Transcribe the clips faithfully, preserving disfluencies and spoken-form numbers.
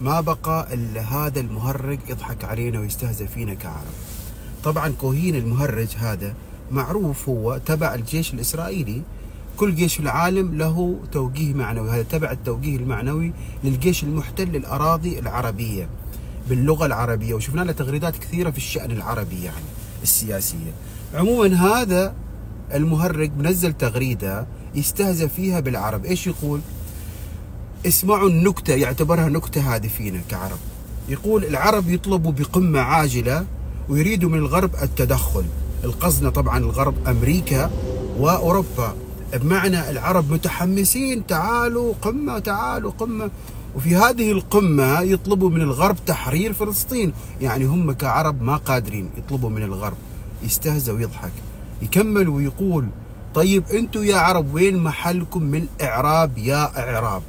ما بقى إلا هذا المهرج يضحك علينا ويستهزئ فينا كعرب. طبعا كوهين المهرج هذا معروف هو تبع الجيش الإسرائيلي، كل جيش في العالم له توجيه معنوي، هذا تبع التوجيه المعنوي للجيش المحتل للأراضي العربية باللغة العربية، وشفنا له تغريدات كثيرة في الشأن العربي يعني السياسية. عموما هذا المهرج منزل تغريدة يستهزئ فيها بالعرب. ايش يقول؟ اسمعوا النكتة، يعتبرها نكتة هذه فينا كعرب. يقول العرب يطلبوا بقمة عاجلة ويريدوا من الغرب التدخل. القصد طبعا الغرب أمريكا وأوروبا، بمعنى العرب متحمسين تعالوا قمة تعالوا قمة، وفي هذه القمة يطلبوا من الغرب تحرير فلسطين. يعني هم كعرب ما قادرين، يطلبوا من الغرب. يستهزأ ويضحك. يكمل ويقول طيب انتوا يا عرب وين محلكم من الإعراب يا إعراب؟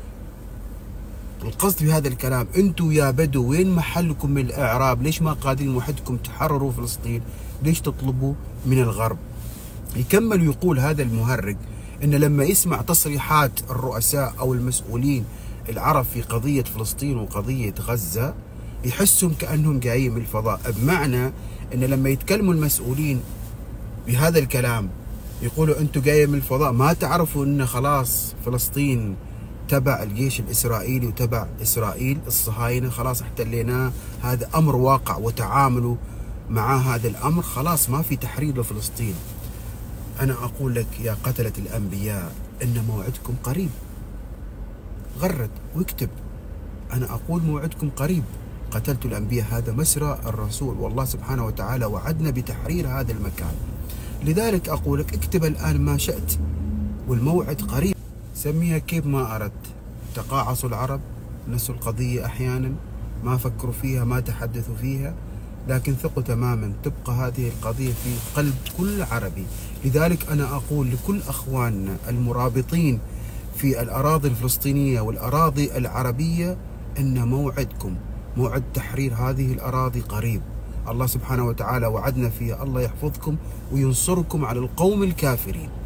القصد في هذا الكلام انتوا يا بدو وين محلكم من الإعراب؟ ليش ما قادرين وحدكم تحرروا فلسطين؟ ليش تطلبوا من الغرب؟ يكمل ويقول هذا المهرج ان لما يسمع تصريحات الرؤساء او المسؤولين العرب في قضية فلسطين وقضية غزة يحسهم كأنهم جايين من الفضاء، بمعنى ان لما يتكلموا المسؤولين بهذا الكلام يقولوا انتوا جايين من الفضاء، ما تعرفوا ان خلاص فلسطين تبع الجيش الإسرائيلي وتبع إسرائيل الصهاينة، خلاص احتليناه، هذا أمر واقع وتعاملوا مع هذا الأمر، خلاص ما في تحرير لفلسطين. أنا أقول لك يا قتلة الأنبياء إن موعدكم قريب. غرد واكتب أنا أقول موعدكم قريب. قتلت الأنبياء هذا مسرى الرسول، والله سبحانه وتعالى وعدنا بتحرير هذا المكان. لذلك أقول لك اكتب الآن ما شئت والموعد قريب. سميها كيف ما أردت. تقاعسوا العرب، نسوا القضية أحيانا، ما فكروا فيها، ما تحدثوا فيها، لكن ثقوا تماما تبقى هذه القضية في قلب كل عربي. لذلك أنا أقول لكل أخواننا المرابطين في الأراضي الفلسطينية والأراضي العربية أن موعدكم، موعد تحرير هذه الأراضي قريب. الله سبحانه وتعالى وعدنا فيها، الله يحفظكم وينصركم على القوم الكافرين.